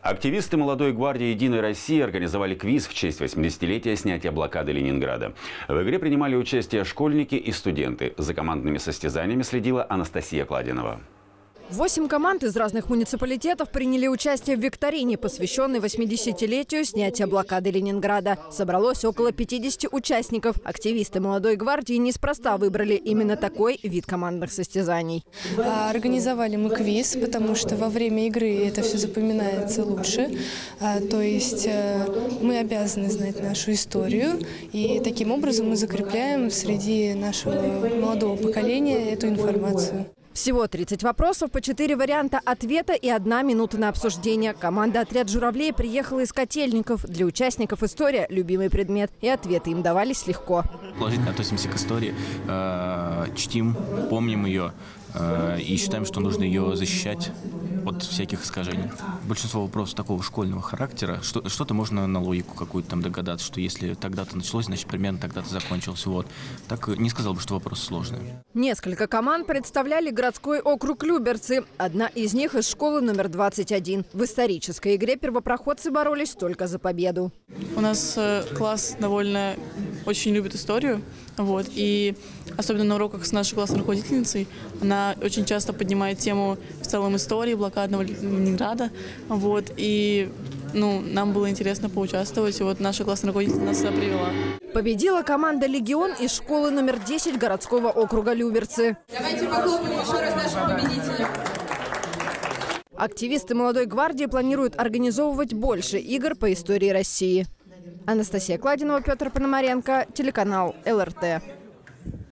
Активисты молодой гвардии «Единой России» организовали квиз в честь 80-летия снятия блокады Ленинграда. В игре принимали участие школьники и студенты. За командными состязаниями следила Анастасия Кладинова. 8 команд из разных муниципалитетов приняли участие в викторине, посвященной 80-летию снятия блокады Ленинграда. Собралось около 50 участников. Активисты молодой гвардии неспроста выбрали именно такой вид командных состязаний. Организовали мы квиз, потому что во время игры это все запоминается лучше. То есть мы обязаны знать нашу историю. И таким образом мы закрепляем среди нашего молодого поколения эту информацию. Всего 30 вопросов, по 4 варианта ответа и 1 минута на обсуждение. Команда «Отряд журавлей» приехала из Котельников. Для участников история – любимый предмет. И ответы им давались легко. Положительно относимся к истории, чтим, помним ее и считаем, что нужно ее защищать от всяких искажений. Большинство вопросов такого школьного характера, что-то можно на логику какую-то там догадаться, что если тогда-то началось, значит примерно тогда-то закончилось. Вот. Так не сказал бы, что вопросы сложные. Несколько команд представляли городской округ Люберцы. Одна из них из школы номер 21. В исторической игре первопроходцы боролись только за победу. У нас класс довольно очень любит историю. Вот, и особенно на уроках с нашей классной руководительницей она очень часто поднимает тему в целом истории блокадного Ленинграда. Вот, и нам было интересно поучаствовать, и вот наша классная руководительница нас привела. Победила команда «Легион» из школы номер 10 городского округа Люберцы. Давайте похлопаем еще раз нашим победителям. Активисты молодой гвардии планируют организовывать больше игр по истории России. Анастасия Кладинова, Петр Пономаренко, телеканал ЛРТ.